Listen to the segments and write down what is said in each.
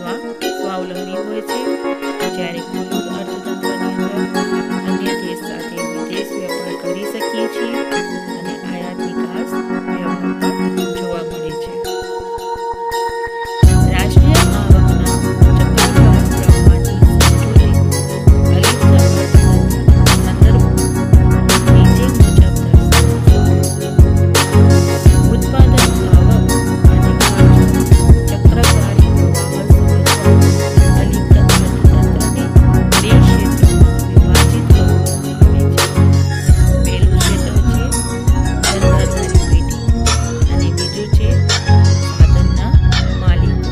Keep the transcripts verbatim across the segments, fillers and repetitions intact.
અથવા સ્વાવલંબી હોય છે, જ્યારે કુલ અર્થતંત્રની અંદર અન્ય દેશ સાથે વિદેશ વેપાર કરી શકીએ છીએ અને આયાત નિકાસ વ્યવહાર પણ જોવા મળે છે. રાષ્ટ્રીય આવકના ચક્રાકાર પ્રવાહની સમજૂતી અલિપ્ત અર્થતંત્રના સંદર્ભમાં નીચે મુજબ દર્શાવાય છે. ઉત્પાદન, આવક અને ખર્ચ ચક્રવારી પ્રવાહ સમજવા અલિપ્ત અર્થતંત્રને બે ક્ષેત્રોમાં વિભાજિત કરવામાં આવે છે. પહેલું ક્ષેત્ર છે ધંધાદારી પેઢી અને બીજું છે સાધનના માલિકો.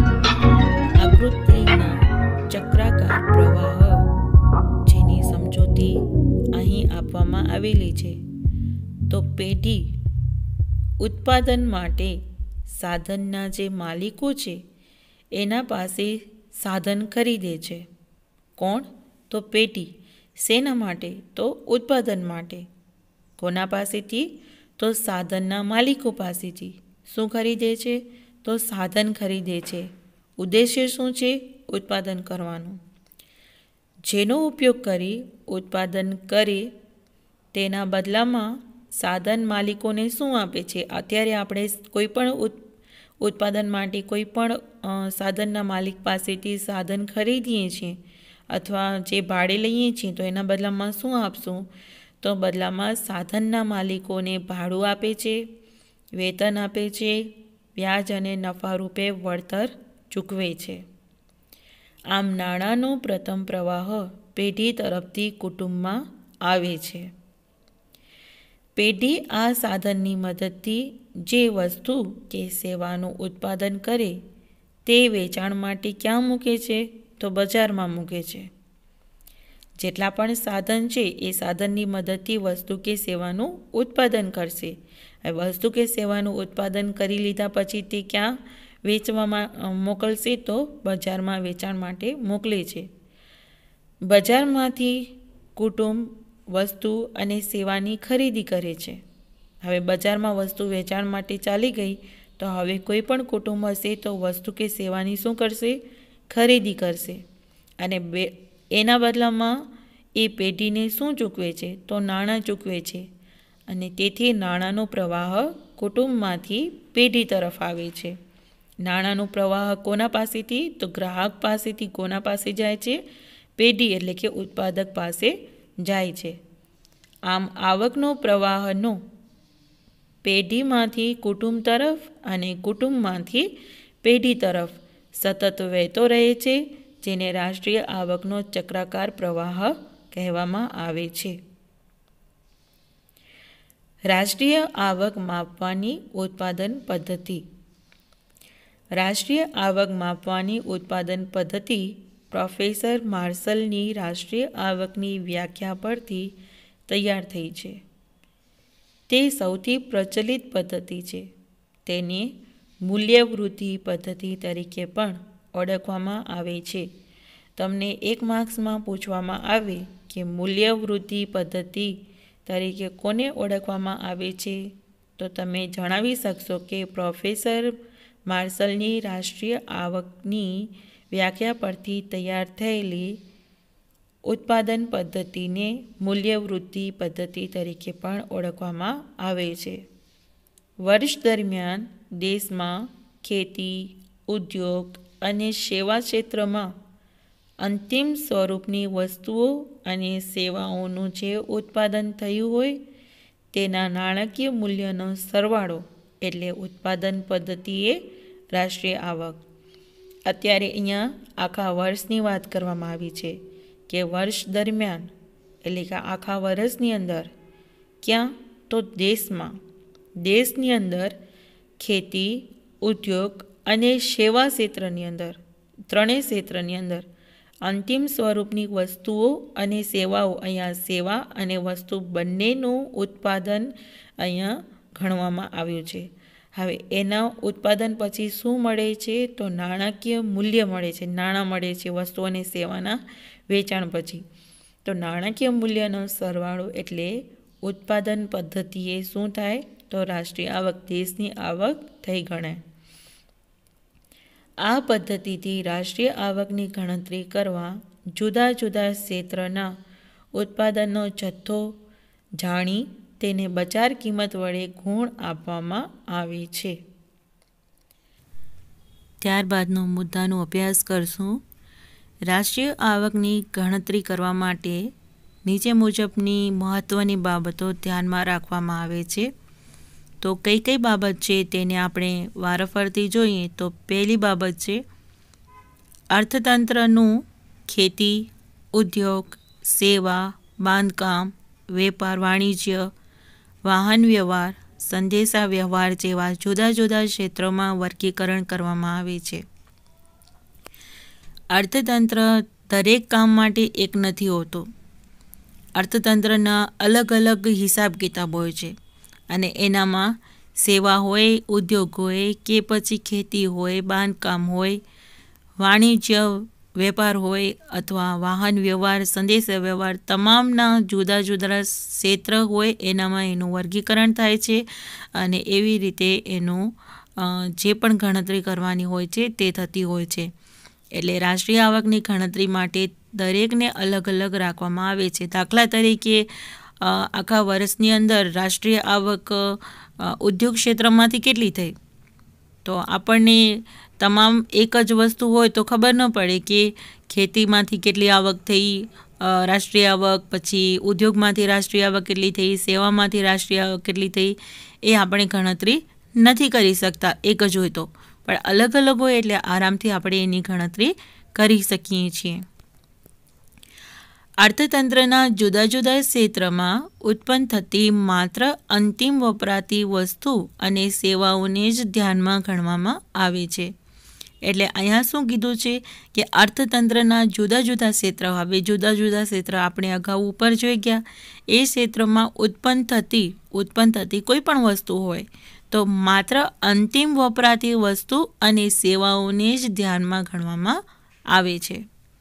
આકૃતિના ચક્રાકાર પ્રવાહ જેની સમજૂતી અહીં આપવામાં આવેલી છે. તો પેઢી ઉત્પાદન માટે સાધનના જે માલિકો છે એના પાસે સાધન ખરીદે છે. કોણ? તો પેઢી. શેના માટે? તો ઉત્પાદન માટે. કોના પાસેથી? તો સાધનના માલિકો પાસેથી. શું ખરીદે છે? તો સાધન ખરીદે છે. ઉદ્દેશ્ય શું છે? ઉત્પાદન કરવાનું. જેનો ઉપયોગ કરી ઉત્પાદન કરે તેના બદલામાં સાધન માલિકોને શું આપે છે? અત્યારે આપણે કોઈ પણ ઉત્પાદન માટે કોઈ પણ સાધનના માલિક પાસેથી સાધન ખરીદીએ છીએ અથવા જે ભાડે લઈએ છીએ તો એના બદલામાં શું આપશું? તો બદલામાં સાધનના માલિકોને ભાડું આપે છે, વેતન આપે છે, વ્યાજ અને નફા રૂપે વળતર ચૂકવે છે. આમ નાણાંનો પ્રથમ પ્રવાહ પેઢી તરફથી કુટુંબમાં આવે છે. પેઢી આ સાધનની મદદથી જે વસ્તુ કે સેવાનું ઉત્પાદન કરે તે વેચાણ માટે ક્યાં મૂકે છે? તો બજારમાં મૂકે છે. જેટલા પણ સાધન છે એ સાધનની મદદથી વસ્તુ કે સેવાનું ઉત્પાદન કરશે. વસ્તુ કે સેવાનું ઉત્પાદન કરી લીધા પછી તે ક્યાં વેચવામાં મોકલશે? તો બજારમાં વેચાણ માટે મોકલે છે. બજારમાંથી કુટુંબ વસ્તુ અને સેવાની ખરીદી કરે છે. હવે બજારમાં વસ્તુ વેચાણ માટે ચાલી ગઈ તો હવે કોઈ પણ કુટુંબ હશે તો વસ્તુ કે સેવાની શું કરશે? ખરીદી કરશે. અને બે એના બદલામાં એ પેઢીને શું ચૂકવે છે? તો નાણાં ચૂકવે છે. અને તેથી નાણાંનો પ્રવાહ કુટુંબમાંથી પેઢી તરફ આવે છે. નાણાંનો પ્રવાહ કોના પાસેથી? તો ગ્રાહક પાસેથી કોના પાસે જાય છે? પેઢી એટલે કે ઉત્પાદક પાસે જાય છે. આમ આવકનો પ્રવાહનો પેઢીમાંથી કુટુંબ તરફ અને કુટુંબમાંથી પેઢી તરફ સતત વહેતો રહે છે, જેને રાષ્ટ્રીય આવકનો ચક્રાકાર પ્રવાહ કહેવામાં આવે છે. રાષ્ટ્રીય આવક માપવાની ઉત્પાદન પદ્ધતિ. રાષ્ટ્રીય આવક માપવાની ઉત્પાદન પદ્ધતિ પ્રોફેસર માર્શલની રાષ્ટ્રીય આવકની વ્યાખ્યા પરથી તૈયાર થઈ છે. તે સૌથી પ્રચલિત પદ્ધતિ છે. તેને મૂલ્યવૃદ્ધિ પદ્ધતિ તરીકે પણ ઓળખવામાં આવે છે. તમને એક માર્ક્સમાં પૂછવામાં આવે કે મૂલ્યવૃદ્ધિ પદ્ધતિ તરીકે કોને ઓળખવામાં આવે છે તો તમે જણાવી શકશો કે પ્રોફેસર માર્શલની રાષ્ટ્રીય આવકની વ્યાખ્યા પરથી તૈયાર થયેલી ઉત્પાદન પદ્ધતિને મૂલ્યવૃદ્ધિ પદ્ધતિ તરીકે પણ ઓળખવામાં આવે છે. વર્ષ દરમિયાન દેશમાં ખેતી, ઉદ્યોગ અને સેવા ક્ષેત્રમાં અંતિમ સ્વરૂપની વસ્તુઓ અને સેવાઓનું જે ઉત્પાદન થયું હોય તેના નાણાકીય મૂલ્યનો સરવાળો એટલે ઉત્પાદન પદ્ધતિએ રાષ્ટ્રીય આવક. અત્યારે અહીંયા આખા વર્ષની વાત કરવામાં આવી છે કે વર્ષ દરમિયાન એટલે કે આખા વર્ષની અંદર ક્યાં? તો દેશમાં દેશની અંદર ખેતી, ઉદ્યોગ અને સેવા ક્ષેત્રની અંદર ત્રણેય ક્ષેત્રની અંદર અંતિમ સ્વરૂપની વસ્તુઓ અને સેવાઓ, અહીંયા સેવા અને વસ્તુ બંનેનું ઉત્પાદન અહીંયા ગણવામાં આવ્યું છે. હવે એના ઉત્પાદન પછી શું મળે છે? તો નાણાકીય મૂલ્ય મળે છે. નાણાં મળે છે વસ્તુ અને સેવાના વેચાણ પછી. તો નાણાકીય મૂલ્યનો સરવાળો એટલે ઉત્પાદન પદ્ધતિએ શું થાય? તો રાષ્ટ્રીય આવક, દેશની આવક થઈ ગણાય. આ પદ્ધતિથી રાષ્ટ્રીય આવકની ગણતરી કરવા જુદા જુદા ક્ષેત્રના ઉત્પાદનનો જથ્થો જાણી તેને બજાર કિંમત વડે ગુણ આપવામાં આવે છે. ત્યારબાદનો મુદ્દાનો અભ્યાસ કરશું. રાષ્ટ્રીય આવકની ગણતરી કરવા માટે નીચે મુજબની મહત્ત્વની બાબતો ધ્યાનમાં રાખવામાં આવે છે. તો કઈ કઈ બાબત છે તેને આપણે વારાફરતી જોઈએ. તો પહેલી બાબત છે અર્થતંત્રનું ખેતી, ઉદ્યોગ, સેવા, બાંધકામ, વેપાર વાણિજ્ય, વાહન વ્યવહાર, સંદેશા વ્યવહાર જેવા જુદા જુદા ક્ષેત્રોમાં વર્ગીકરણ કરવામાં આવે છે. અર્થતંત્ર દરેક કામ માટે એક નથી હોતું. અર્થતંત્રના અલગ અલગ હિસાબ કિતાબ હોય છે અને એનામાં સેવા હોય, ઉદ્યોગ હોય કે પછી ખેતી હોય, બાંધકામ હોય, વાણિજ્ય વેપાર હોય અથવા વાહન વ્યવહાર, સંદેશા વ્યવહાર, તમામના જુદા જુદા ક્ષેત્ર હોય એનામાં એનું વર્ગીકરણ થાય છે અને એવી રીતે એનું જે પણ ગણતરી કરવાની હોય છે તે થતી હોય છે. એટલે રાષ્ટ્રીય આવકની ગણતરી માટે દરેકને અલગ અલગ રાખવામાં આવે છે. દાખલા તરીકે આખા વર્ષની અંદર રાષ્ટ્રીય આવક ઉદ્યોગ ક્ષેત્રમાંથી કેટલી થઈ, તો આપણને તમામ એક જ વસ્તુ હોય તો ખબર ન પડે કે ખેતીમાંથી કેટલી આવક થઈ રાષ્ટ્રીય આવક, પછી ઉદ્યોગમાંથી રાષ્ટ્રીય આવક કેટલી થઈ, સેવામાંથી રાષ્ટ્રીય આવક કેટલી થઈ, એ આપણે ગણતરી નથી કરી શકતા એક જ હોય તો. પણ અલગ અલગ હોય એટલે આરામથી આપણે એની ગણતરી કરી શકીએ છીએ. અર્થતંત્રના જુદા જુદા ક્ષેત્રમાં ઉત્પન્ન થતી માત્ર અંતિમ વપરાતી વસ્તુ અને સેવાઓને જ ધ્યાનમાં ગણવામાં આવે છે. એટલે અહીંયા શું કીધું છે કે અર્થતંત્રના જુદા જુદા ક્ષેત્ર, હવે જુદા જુદા ક્ષેત્ર આપણે અગાઉ ઉપર જોઈ ગયા, એ ક્ષેત્રમાં ઉત્પન્ન થતી ઉત્પન્ન થતી કોઈ પણ વસ્તુ હોય તો માત્ર અંતિમ વપરાતી વસ્તુ અને સેવાઓને જ ધ્યાનમાં ગણવામાં આવે છે.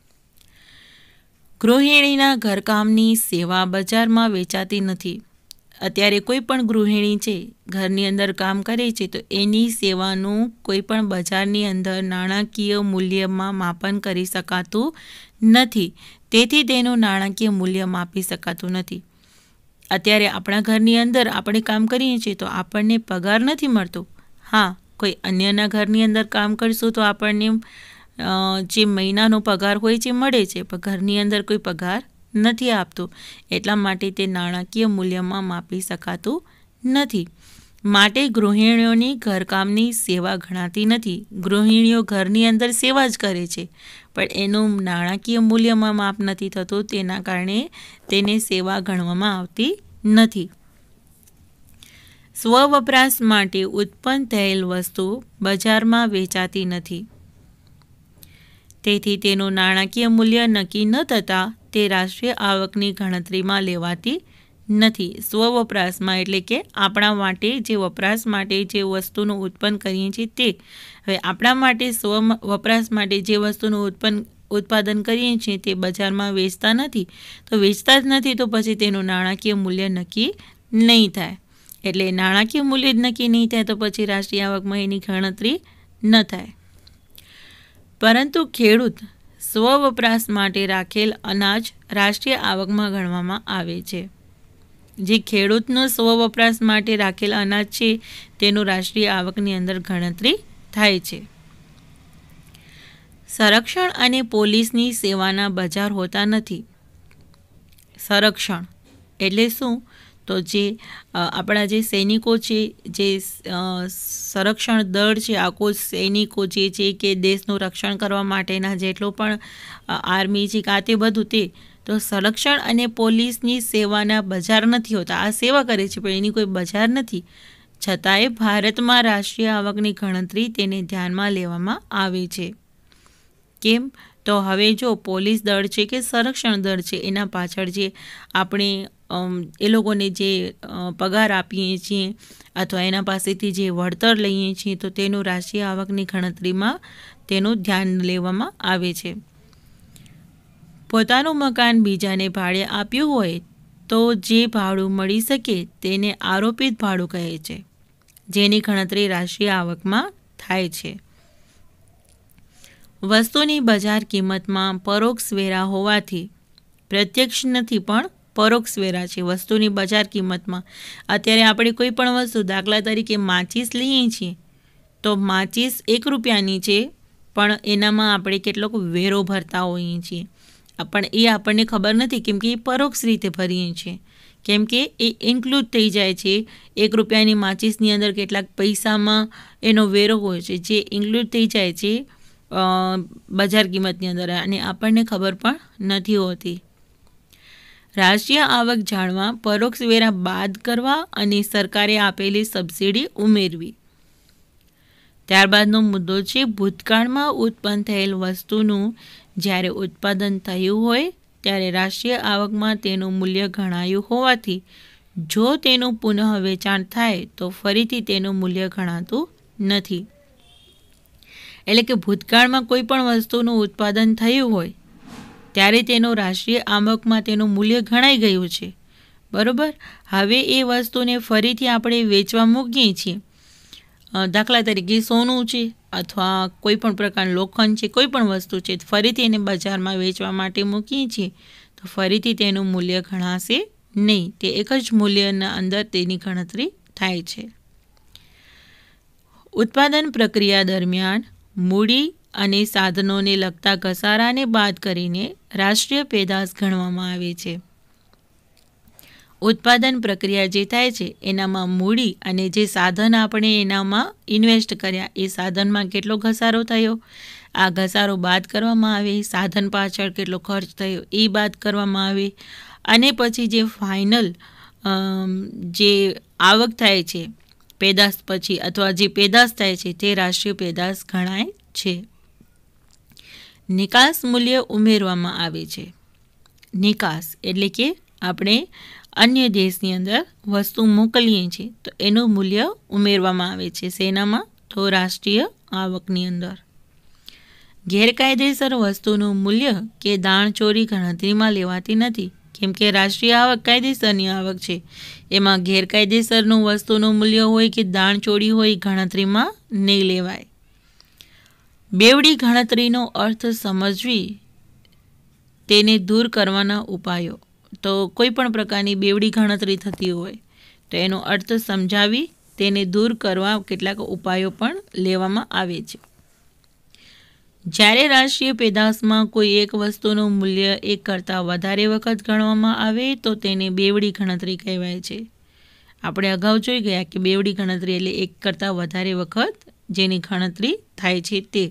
ગૃહિણીના ઘરકામની સેવા બજારમાં વેચાતી નથી. અત્યારે કોઈ પણ ગૃહિણી છે ઘરની અંદર કામ કરે છે તો એની સેવાનું કોઈ પણ બજારની અંદર નાણાકીય મૂલ્યમાં માપન કરી શકાતું નથી. તેથી તેનું નાણાકીય મૂલ્ય માપી શકાતું નથી. અત્યારે આપણા ઘરની અંદર આપણે કામ કરીએ છીએ તો આપણને પગાર નથી મળતો. હા, કોઈ અન્યના ઘરની અંદર કામ કરશું તો આપણને જે મહિનાનો પગાર હોય છે મળે છે, પણ ઘરની અંદર કોઈ પગાર નથી આપતું. એટલા માટે તે નાણાકીય મૂલ્યમાં માપી શકાતું નથી. માટે ગૃહિણીઓની ઘરકામની સેવા ગણાતી નથી. ગૃહિણીઓ ઘરની અંદર સેવા જ કરે છે પણ એનું નાણાકીય મૂલ્યમાં માપ નથી થતું, તેના કારણે તેને સેવા ગણવામાં આવતી નથી. સ્વવપરાશ માટે ઉત્પન્ન થયેલ વસ્તુ બજારમાં વેચાતી નથી. તેથી તેનું નાણાકીય મૂલ્ય નક્કી ન થતાં તે રાષ્ટ્રીય આવકની ગણતરીમાં લેવાતી નથી. સ્વવપરાશમાં એટલે કે આપણા માટે જે વપરાશ માટે જે વસ્તુનું ઉત્પન્ન કરીએ છીએ તે. હવે આપણા માટે સ્વ વપરાશ માટે જે વસ્તુનું ઉત્પન્ન ઉત્પાદન કરીએ છીએ તે બજારમાં વેચતા નથી, તો વેચતા જ નથી તો પછી તેનું નાણાકીય મૂલ્ય નક્કી નહીં થાય. એટલે નાણાકીય મૂલ્ય જ નક્કી નહીં થાય તો પછી રાષ્ટ્રીય આવકમાં એની ગણતરી ન થાય. પરંતુ ખેડૂત સ્વવપરાશ માટે રાખેલ અનાજ રાષ્ટ્રીય આવકમાં ગણવામાં આવે છે. જે ખેડૂતનો સ્વવપરાશ માટે રાખેલ અનાજ છે તેનું રાષ્ટ્રીય આવકની અંદર ગણતરી થાય છે. સંરક્ષણ અને પોલીસની સેવાના બજાર હોતા નથી. સંરક્ષણ એટલે શું? તો જે આપણા જે સૈનિકો છે, જે સંરક્ષણ દળ છે, આખો સૈનિકો જે છે કે દેશનું રક્ષણ કરવા માટેના જેટલો પણ આર્મી છે કે તે બધું, તે તો સંરક્ષણ અને પોલીસની સેવાના બજાર નથી હોતા. આ સેવા કરે છે પણ એની કોઈ બજાર નથી. છતાંય ભારતમાં રાષ્ટ્રીય આવકની ગણતરી તેને ધ્યાનમાં લેવામાં આવે છે. કેમ? તો હવે જો પોલીસ દળ છે કે સંરક્ષણ દળ છે એના પાછળ જે આપણે એ લોકોને જે પગાર આપીએ છીએ અથવા એના પાસેથી જે વળતર લઈએ છીએ તો તેનું રાષ્ટ્રીય આવકની ગણતરીમાં તેનું ધ્યાન લેવામાં આવે છે. પોતાનું મકાન બીજાને ભાડે આપ્યું હોય તો જે ભાડું મળી શકે તેને આરોપિત ભાડું કહે છે, જેની ગણતરી રાષ્ટ્રીય આવકમાં થાય છે. વસ્તુની બજાર કિંમતમાં પરોક્ષ વેરા હોવાથી પ્રત્યક્ષ નથી પણ પરોક્ષ વેરા છે વસ્તુની બજાર કિંમતમાં. અત્યારે આપણે કોઈ પણ વસ્તુ, દાખલા તરીકે માચીસ લઈએ છીએ તો માચીસ એક રૂપિયાની છે, પણ એનામાં આપણે કેટલોક વેરો ભરતા હોઈએ છીએ, પણ એ આપણને ખબર નથી કેમ કે એ પરોક્ષ રીતે ભરીએ છીએ, કેમ કે એ ઇન્ક્લુડ થઈ જાય છે. એક રૂપિયાની માચીસની અંદર કેટલાક પૈસામાં એનો વેરો હોય છે જે ઇન્ક્લુડ થઈ જાય છે બજાર કિંમતની અંદર, અને આપણને ખબર પણ નથી હોતી. રાષ્ટ્રીય આવક જાણવા પરોક્ષ વેરા બાદ કરવા અને સરકારે આપેલી સબસિડી ઉમેરવી. ત્યારબાદનો મુદ્દો છે ભૂતકાળમાં ઉત્પન્ન થયેલ વસ્તુનું જ્યારે ઉત્પાદન થયું હોય ત્યારે રાષ્ટ્રીય આવકમાં તેનું મૂલ્ય ગણાયું હોવાથી જો તેનું પુનઃ વેચાણ થાય તો ફરીથી તેનું મૂલ્ય ગણાતું નથી. એટલે કે ભૂતકાળમાં કોઈ પણ વસ્તુનું ઉત્પાદન થયું હોય ત્યારે તેનું રાષ્ટ્રીય આવકમાં તેનું મૂલ્ય ગણાઈ ગયું છે, બરાબર. હવે એ વસ્તુને ફરીથી આપણે વેચવા મૂકીએ છીએ, દાખલા તરીકે સોનું છે અથવા કોઈ પણ પ્રકારનું લોખંડ છે, કોઈ પણ વસ્તુ છે, ફરીથી એને બજારમાં વેચવા માટે મૂકીએ છીએ તો ફરીથી તેનું મૂલ્ય ગણાશે નહીં, તે એક જ મૂલ્યના અંદર તેની ગણતરી થાય છે. ઉત્પાદન પ્રક્રિયા દરમિયાન મૂડી અને સાધનોને લગતા ઘસારાને બાદ કરીને રાષ્ટ્રીય પેદાશ ગણવામાં આવે છે. ઉત્પાદન પ્રક્રિયા જે થાય છે એનામાં મૂડી અને જે સાધન આપણે એનામાં ઇન્વેસ્ટ કર્યા એ સાધનમાં કેટલો ઘસારો થયો, આ ઘસારો બાદ કરવામાં આવે, સાધન પાછળ કેટલો ખર્ચ થયો એ બાદ કરવામાં આવે, અને પછી જે ફાઇનલ જે આવક થાય છે પેદાશ પછી અથવા જે પેદાશ થાય છે તે રાષ્ટ્રીય પેદાશ ગણાય છે. નિકાસ મૂલ્ય ઉમેરવામાં આવે છે. નિકાસ એટલે કે આપણે અન્ય દેશની અંદર વસ્તુ મોકલીએ છીએ તો એનું મૂલ્ય ઉમેરવામાં આવે છે. શેનામાં? તો રાષ્ટ્રીય આવકની અંદર. ગેરકાયદેસર વસ્તુનું મૂલ્ય કે દાણચોરી ગણતરીમાં લેવાતી નથી, કેમ કે રાષ્ટ્રીય આવક કાયદેસરની આવક છે, એમાં ગેરકાયદેસરનું વસ્તુનું મૂલ્ય હોય કે દાણચોરી હોય ગણતરીમાં નહીં લેવાય. બેવડી ગણતરીનો અર્થ સમજવી, તેને દૂર કરવાના ઉપાયો. તો કોઈ પણ પ્રકારની બેવડી ગણતરી થતી હોય તો એનો અર્થ સમજાવી તેને દૂર કરવા કેટલાક ઉપાયો પણ લેવામાં આવે છે. જ્યારે રાષ્ટ્રીય પેદાશમાં કોઈ એક વસ્તુનું મૂલ્ય એક કરતાં વધારે વખત ગણવામાં આવે તો તેને બેવડી ગણતરી કહેવાય છે. આપણે અગાઉ જોઈ ગયા કે બેવડી ગણતરી એટલે એક કરતાં વધારે વખત જેની ગણતરી થાય છે તે.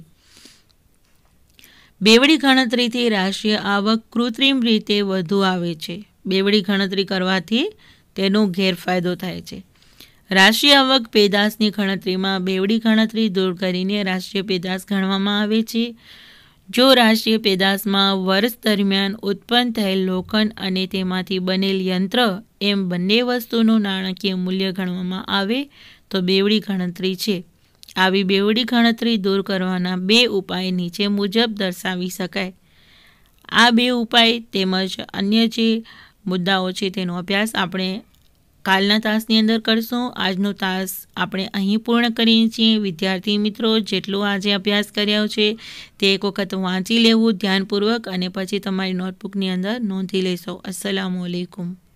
બેવડી ગણતરીથી રાષ્ટ્રીય આવક કૃત્રિમ રીતે વધુ આવે છે. બેવડી ગણતરી કરવાથી તેનો ગેરફાયદો થાય છે. રાષ્ટ્રીય આવક પેદાશની ગણતરીમાં બેવડી ગણતરી દૂર કરીને રાષ્ટ્રીય પેદાશ ગણવામાં આવે છે. જો રાષ્ટ્રીય પેદાશમાં વર્ષ દરમિયાન ઉત્પન્ન થયેલ લોખંડ અને તેમાંથી બનેલ યંત્ર એમ બંને વસ્તુનું નાણાકીય મૂલ્ય ગણવામાં આવે તો બેવડી ગણતરી છે. આવી બેવડી ગણતરી દૂર કરવાના બે ઉપાય નીચે મુજબ દર્શાવી શકાય. આ બે ઉપાય તેમજ અન્ય જે મુદ્દાઓ છે તેનો અભ્યાસ આપણે કાલના તાસની અંદર કરશું. આજનો તાસ આપણે અહીં પૂર્ણ કરીએ છીએ. વિદ્યાર્થી મિત્રો, જેટલું આજે અભ્યાસ કર્યો છે તે એક વખત વાંચી લેવું ધ્યાનપૂર્વક અને પછી તમારી નોટબુકની અંદર નોંધી લેશો. અસ્સલામુ અલૈકુમ.